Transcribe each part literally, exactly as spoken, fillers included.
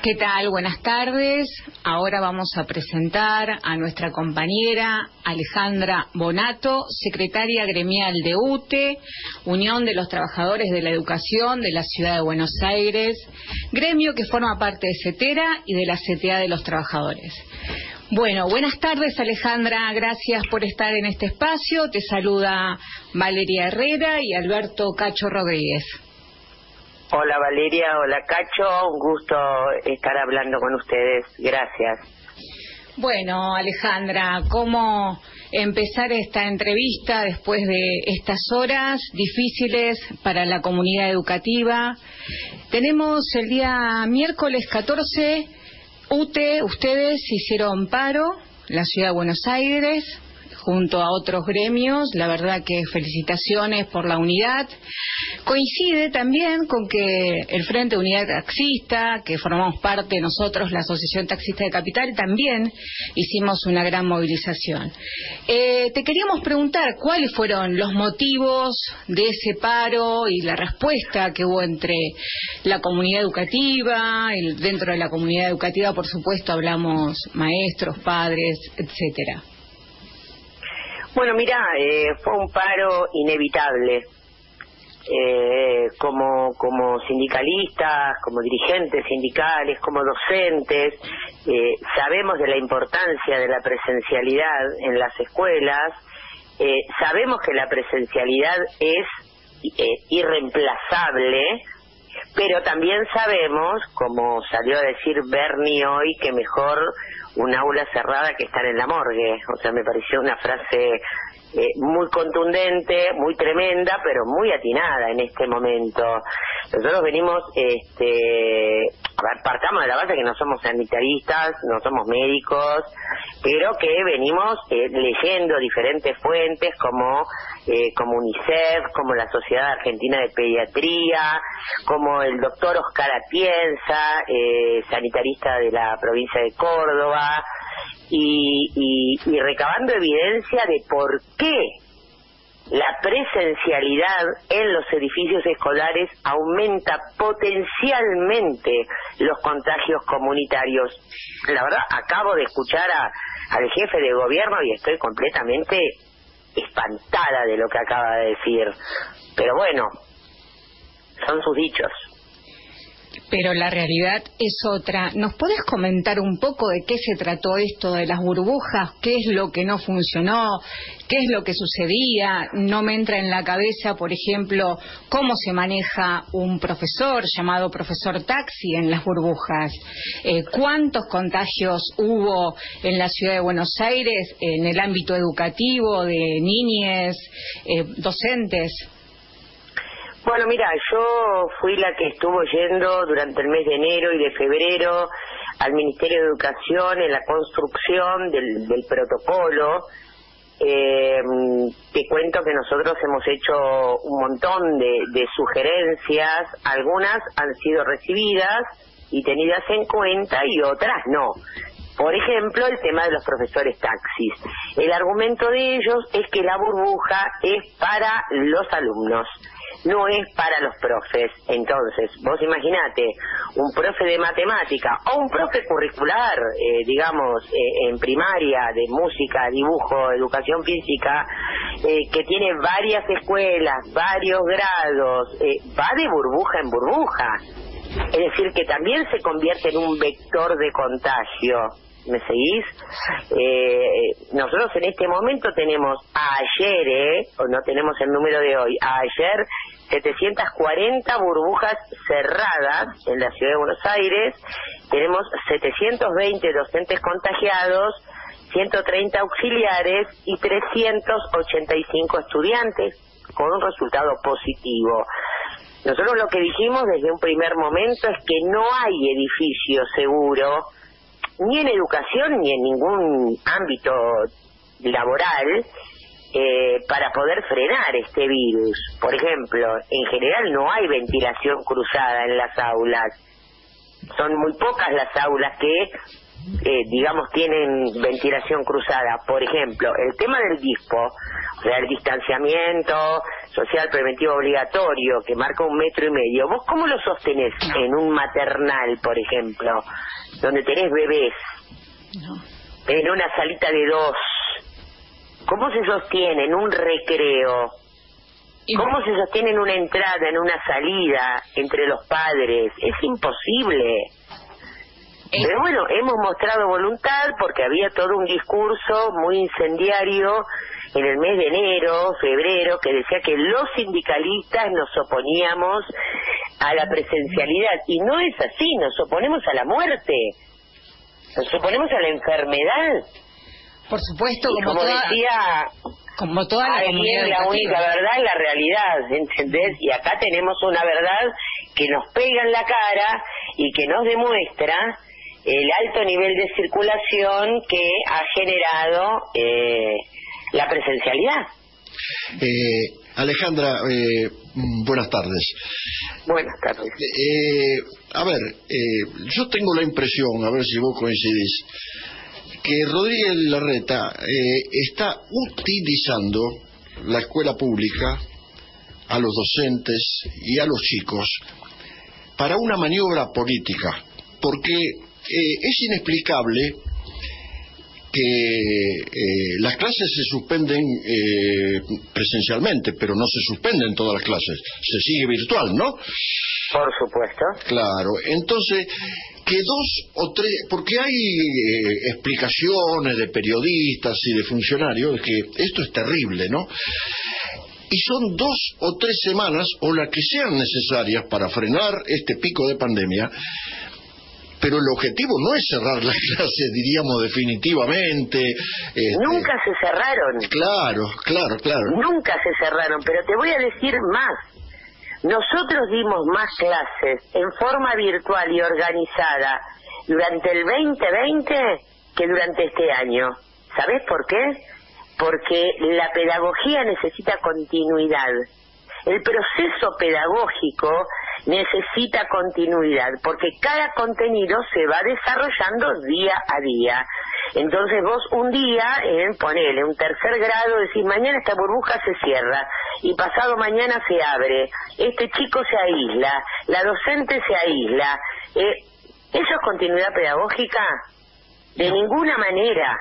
¿Qué tal? Buenas tardes. Ahora vamos a presentar a nuestra compañera Alejandra Bonato, secretaria gremial de U T E, Unión de los Trabajadores de la Educación de la Ciudad de Buenos Aires, gremio que forma parte de CETERA y de la C T A de los Trabajadores. Bueno, buenas tardes, Alejandra, gracias por estar en este espacio. Te saluda Valeria Herrera y Alberto Cacho Rodríguez. Hola Valeria, hola Cacho, un gusto estar hablando con ustedes, gracias. Bueno, Alejandra, ¿cómo empezar esta entrevista después de estas horas difíciles para la comunidad educativa? Tenemos el día miércoles catorce, U T E, ustedes hicieron paro, la Ciudad de Buenos Aires, junto a otros gremios. La verdad que felicitaciones por la unidad. Coincide también con que el Frente de Unidad Taxista, que formamos parte nosotros, la Asociación Taxista de Capital, también hicimos una gran movilización. Eh, te queríamos preguntar cuáles fueron los motivos de ese paro y la respuesta que hubo entre la comunidad educativa, y dentro de la comunidad educativa, por supuesto, hablamos maestros, padres, etcétera. Bueno, mira, eh, fue un paro inevitable. Eh, como como sindicalistas, como dirigentes sindicales, como docentes, eh, sabemos de la importancia de la presencialidad en las escuelas, eh, sabemos que la presencialidad es eh, irreemplazable, pero también sabemos, como salió a decir Bernie hoy, que mejor un aula cerrada que estar en la morgue. O sea, me pareció una frase eh, muy contundente, muy tremenda, pero muy atinada en este momento. Nosotros venimos, este, a ver, partamos de la base que no somos sanitaristas, no somos médicos, pero que venimos eh, leyendo diferentes fuentes como, eh, como UNICEF, como la Sociedad Argentina de Pediatría, como el doctor Oscar Atienza, eh, sanitarista de la provincia de Córdoba, y, y, y recabando evidencia de por qué la presencialidad en los edificios escolares aumenta potencialmente los contagios comunitarios. La verdad, acabo de escuchar a, al jefe de gobierno y estoy completamente espantada de lo que acaba de decir. Pero bueno, son sus dichos. Pero la realidad es otra. ¿Nos podés comentar un poco de qué se trató esto de las burbujas? ¿Qué es lo que no funcionó? ¿Qué es lo que sucedía? No me entra en la cabeza, por ejemplo, cómo se maneja un profesor llamado profesor taxi en las burbujas. Eh, ¿Cuántos contagios hubo en la Ciudad de Buenos Aires en el ámbito educativo de niñes, eh, docentes? Bueno, mira, yo fui la que estuvo yendo durante el mes de enero y de febrero al Ministerio de Educación en la construcción del, del protocolo. Eh, te cuento que nosotros hemos hecho un montón de, de sugerencias, algunas han sido recibidas y tenidas en cuenta y otras no. Por ejemplo, el tema de los profesores taxis. El argumento de ellos es que la burbuja es para los alumnos, no es para los profes. Entonces, vos imaginate, un profe de matemática o un profe curricular, eh, digamos, eh, en primaria, de música, dibujo, educación física, eh, que tiene varias escuelas, varios grados, eh, va de burbuja en burbuja. Es decir, que también se convierte en un vector de contagio. ¿Me seguís? Eh, nosotros en este momento tenemos ayer, eh, o no tenemos el número de hoy, ayer setecientas cuarenta burbujas cerradas en la Ciudad de Buenos Aires, tenemos setecientos veinte docentes contagiados, ciento treinta auxiliares y trescientos ochenta y cinco estudiantes, con un resultado positivo. Nosotros lo que dijimos desde un primer momento es que no hay edificio seguro, ni en educación ni en ningún ámbito laboral, eh, para poder frenar este virus. Por ejemplo, en general no hay ventilación cruzada en las aulas. Son muy pocas las aulas que, eh, digamos, tienen ventilación cruzada. Por ejemplo, el tema del DISPO, o el distanciamiento social preventivo obligatorio, que marca un metro y medio. ¿Vos cómo lo sostenés en un maternal, por ejemplo, donde tenés bebés, No. en una salita de dos? ¿Cómo se sostiene en un recreo? ¿Cómo se sostiene en una entrada, en una salida, entre los padres? Es imposible. Pero bueno, hemos mostrado voluntad porque había todo un discurso muy incendiario en el mes de enero, febrero, que decía que los sindicalistas nos oponíamos a la presencialidad. Y no es así, nos oponemos a la muerte, nos oponemos a la enfermedad. Por supuesto, y como, como toda, decía como toda la comunidad la educativa. única verdad es la realidad, ¿entendés? Y acá tenemos una verdad que nos pega en la cara y que nos demuestra el alto nivel de circulación que ha generado eh, la presencialidad. Eh, Alejandra, eh, buenas tardes. Buenas tardes. Eh, a ver, eh, yo tengo la impresión, a ver si vos coincidís, que Rodríguez Larreta eh, está utilizando la escuela pública, a los docentes y a los chicos para una maniobra política, porque eh, es inexplicable que eh, las clases se suspenden eh, presencialmente, pero no se suspenden todas las clases, se sigue virtual, ¿no? Por supuesto. Claro, entonces, que dos o tres, porque hay eh, explicaciones de periodistas y de funcionarios de que esto es terrible, ¿no? Y son dos o tres semanas, o las que sean necesarias para frenar este pico de pandemia. Pero el objetivo no es cerrar las clases, diríamos, definitivamente. Este... Nunca se cerraron. Claro, claro, claro. Nunca se cerraron, pero te voy a decir más. Nosotros dimos más clases en forma virtual y organizada durante el veinte veinte que durante este año. ¿Sabés por qué? Porque la pedagogía necesita continuidad. El proceso pedagógico necesita continuidad, porque cada contenido se va desarrollando día a día. Entonces vos un día, en ponele, un tercer grado, decís, mañana esta burbuja se cierra, y pasado mañana se abre, este chico se aísla, la docente se aísla. Eh, ¿Eso es continuidad pedagógica? De ninguna manera.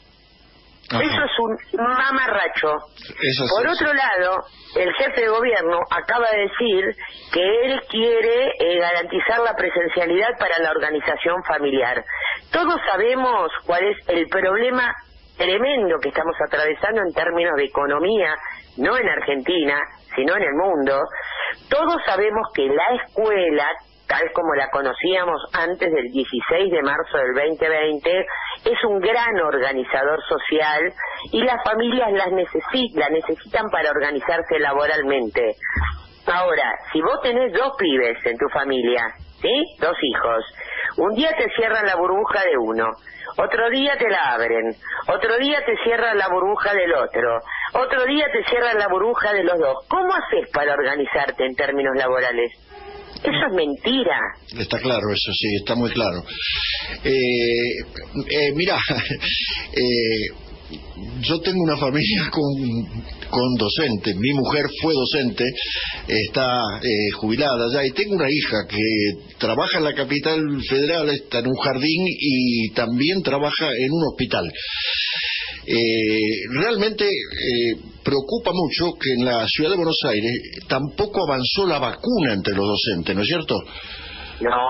Ajá. Eso es un mamarracho. Eso Por es otro eso. lado, el jefe de gobierno acaba de decir que él quiere eh, garantizar la presencialidad para la organización familiar. Todos sabemos cuál es el problema tremendo que estamos atravesando en términos de economía, no en Argentina, sino en el mundo. Todos sabemos que la escuela, tal como la conocíamos antes del dieciséis de marzo del veinte veinte, es un gran organizador social y las familias las necesitan, la necesitan para organizarse laboralmente. Ahora, si vos tenés dos pibes en tu familia, ¿sí? Dos hijos, un día te cierran la burbuja de uno, otro día te la abren, otro día te cierran la burbuja del otro, otro día te cierran la burbuja de los dos. ¿Cómo haces para organizarte en términos laborales? Eso es mentira. Está claro eso, sí, está muy claro. Eh, eh, mirá, eh, yo tengo una familia con, con docentes. Mi mujer fue docente, está eh, jubilada ya, y tengo una hija que trabaja en la capital federal, está en un jardín y también trabaja en un hospital. Eh, realmente eh, preocupa mucho que en la ciudad de Buenos Aires tampoco avanzó la vacuna entre los docentes, ¿no es cierto? No,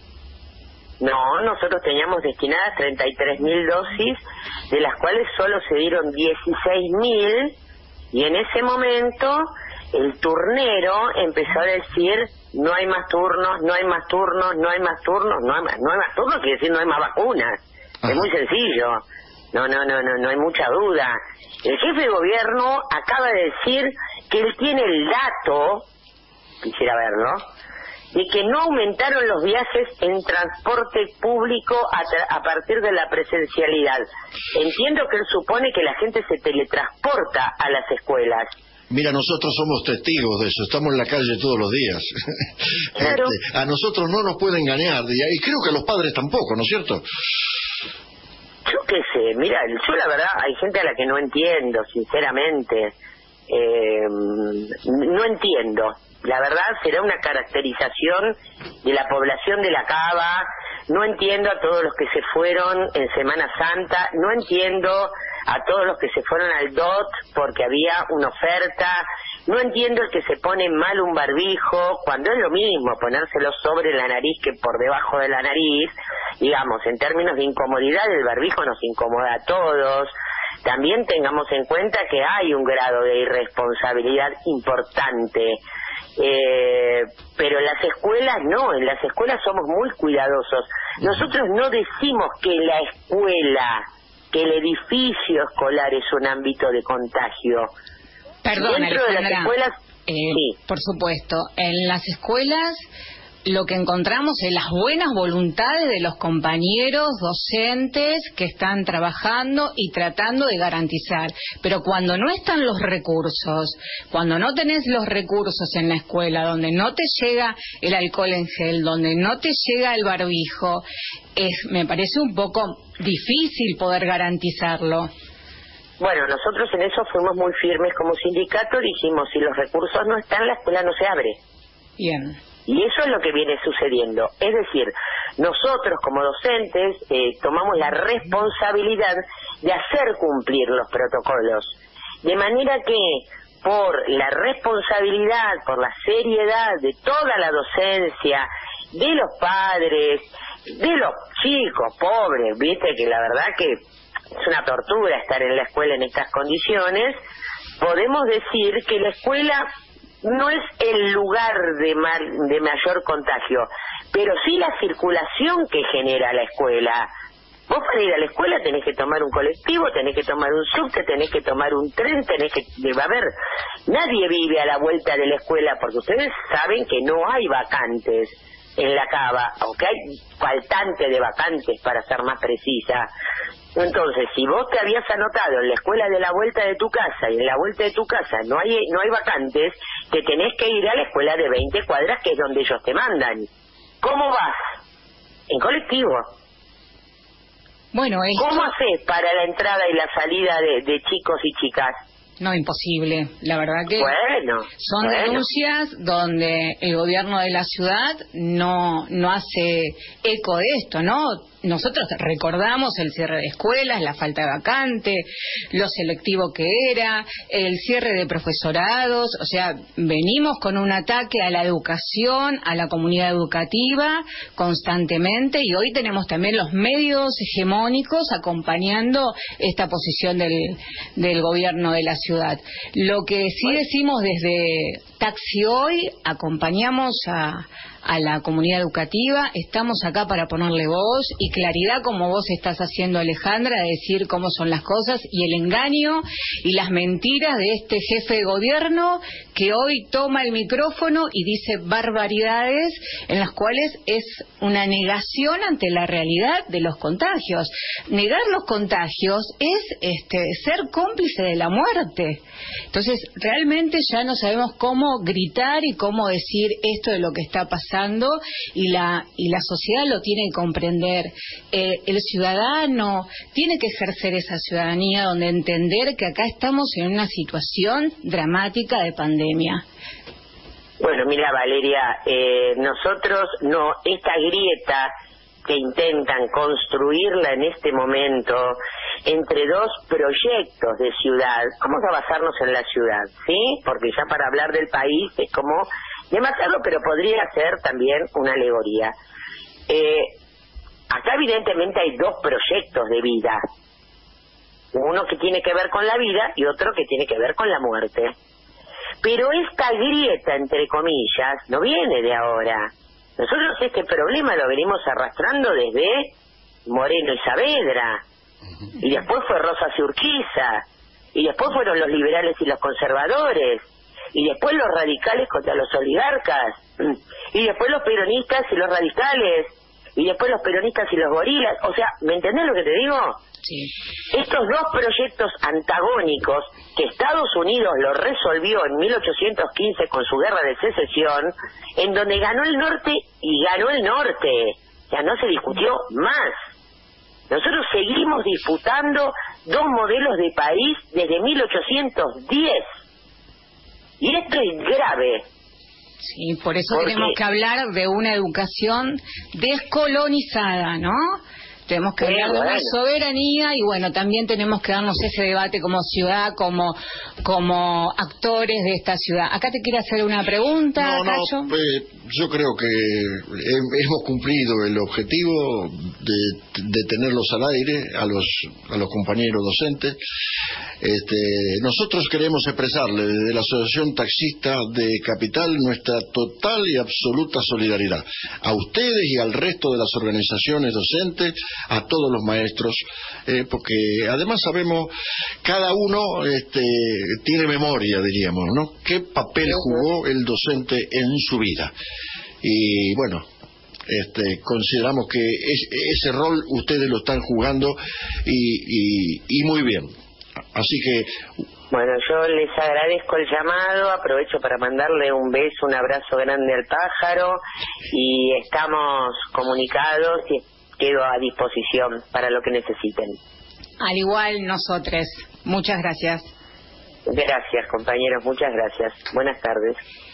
no, nosotros teníamos destinadas treinta y tres mil dosis, de las cuales solo se dieron dieciséis mil, y en ese momento el turnero empezó a decir, no hay más turnos, no hay más turnos, no hay más turnos, no hay más, no hay más turnos, quiere decir no hay más vacunas. Ajá. Es muy sencillo. No, no, no, no, no hay mucha duda. El jefe de gobierno acaba de decir que él tiene el dato, quisiera verlo, de que no aumentaron los viajes en transporte público a, a partir de la presencialidad. Entiendo que él supone que la gente se teletransporta a las escuelas. Mira, nosotros somos testigos de eso, estamos en la calle todos los días. Claro. Este, a nosotros no nos pueden engañar, y creo que a los padres tampoco, ¿no es cierto? Yo qué sé, mira, yo la verdad, hay gente a la que no entiendo, sinceramente. Eh, no entiendo. La verdad, será una caracterización de la población de la Cava. No entiendo a todos los que se fueron en Semana Santa. No entiendo a todos los que se fueron al D O T porque había una oferta. No entiendo el que se pone mal un barbijo, cuando es lo mismo ponérselo sobre la nariz que por debajo de la nariz. Digamos, en términos de incomodidad, el barbijo nos incomoda a todos. También tengamos en cuenta que hay un grado de irresponsabilidad importante, eh, pero en las escuelas no, en las escuelas somos muy cuidadosos. Nosotros no decimos que la escuela, que el edificio escolar es un ámbito de contagio. Perdón, Dentro de las escuelas, eh, sí. Por supuesto, en las escuelas lo que encontramos es las buenas voluntades de los compañeros docentes que están trabajando y tratando de garantizar. Pero cuando no están los recursos, cuando no tenés los recursos en la escuela, donde no te llega el alcohol en gel, donde no te llega el barbijo, es, me parece un poco difícil poder garantizarlo. Bueno, nosotros en eso fuimos muy firmes como sindicato, dijimos, si los recursos no están, la escuela no se abre. Bien. Y eso es lo que viene sucediendo. Es decir, nosotros como docentes eh, tomamos la responsabilidad de hacer cumplir los protocolos. De manera que, por la responsabilidad, por la seriedad de toda la docencia, de los padres, de los chicos pobres, viste que la verdad que es una tortura estar en la escuela en estas condiciones, podemos decir que la escuela no es el lugar de, mal, de mayor contagio, pero sí la circulación que genera la escuela. Vos para ir a la escuela tenés que tomar un colectivo, tenés que tomar un subte, tenés que tomar un tren, tenés que... Va a haber, nadie vive a la vuelta de la escuela, porque ustedes saben que no hay vacantes en la Cava, aunque hay faltante de vacantes, para ser más precisa. Entonces, si vos te habías anotado en la escuela de la vuelta de tu casa y en la vuelta de tu casa no hay no hay vacantes, te tenés que ir a la escuela de veinte cuadras, que es donde ellos te mandan. ¿Cómo vas? En colectivo. Bueno, esto... ¿Cómo haces para la entrada y la salida de, de chicos y chicas? No, imposible. La verdad que bueno, son bueno. denuncias donde el gobierno de la ciudad no no hace eco de esto, ¿no? Nosotros recordamos el cierre de escuelas, la falta de vacante, lo selectivo que era, el cierre de profesorados, o sea, venimos con un ataque a la educación, a la comunidad educativa constantemente, y hoy tenemos también los medios hegemónicos acompañando esta posición del, del gobierno de la ciudad. Lo que sí decimos desde Taxi Hoy, acompañamos a a la comunidad educativa, estamos acá para ponerle voz y claridad, como vos estás haciendo, Alejandra, de decir cómo son las cosas y el engaño y las mentiras de este jefe de gobierno que hoy toma el micrófono y dice barbaridades en las cuales es una negación ante la realidad de los contagios. Negar los contagios es este, ser cómplice de la muerte. Entonces, realmente ya no sabemos cómo gritar y cómo decir esto de lo que está pasando, y la y la sociedad lo tiene que comprender. Eh, el ciudadano tiene que ejercer esa ciudadanía, donde entender que acá estamos en una situación dramática de pandemia. Bueno, mira, Valeria, eh, nosotros no, esta grieta que intentan construirla en este momento entre dos proyectos de ciudad, vamos a basarnos en la ciudad, ¿sí? Porque ya para hablar del país es como demasiado, pero podría ser también una alegoría. Eh, acá evidentemente hay dos proyectos de vida, uno que tiene que ver con la vida y otro que tiene que ver con la muerte. Pero esta grieta, entre comillas, no viene de ahora. Nosotros este problema lo venimos arrastrando desde Moreno y Saavedra, y después fue Rosas y Urquiza, y después fueron los liberales y los conservadores, y después los radicales contra los oligarcas, y después los peronistas y los radicales, y después los peronistas y los gorilas. O sea, ¿me entendés lo que te digo? Sí. Estos dos proyectos antagónicos que Estados Unidos lo resolvió en mil ochocientos quince con su guerra de secesión, en donde ganó el norte y ganó el norte, ya no se discutió más. Nosotros seguimos disputando dos modelos de país desde mil ochocientos diez. Y esto es grave. Sí, por eso Porque... tenemos que hablar de una educación descolonizada, ¿no? Tenemos que hablar de una soberanía y bueno, también tenemos que darnos ese debate como ciudad, como como actores de esta ciudad. Acá te quiero hacer una pregunta, no, Cacho. No, eh, yo creo que he, hemos cumplido el objetivo de, de tenerlos al aire, a los, a los compañeros docentes. Este, nosotros queremos expresarle desde la Asociación Taxista de Capital nuestra total y absoluta solidaridad a ustedes y al resto de las organizaciones docentes, a todos los maestros, eh, porque además sabemos, cada uno este, tiene memoria, diríamos, ¿no? ¿Qué papel jugó el docente en su vida? Y bueno, este, consideramos que es, ese rol ustedes lo están jugando y, y, y muy bien. Así que... Bueno, yo les agradezco el llamado, aprovecho para mandarle un beso, un abrazo grande al pájaro y estamos comunicados y quedo a disposición para lo que necesiten. Al igual nosotros. Muchas gracias. Gracias, compañeros, muchas gracias. Buenas tardes.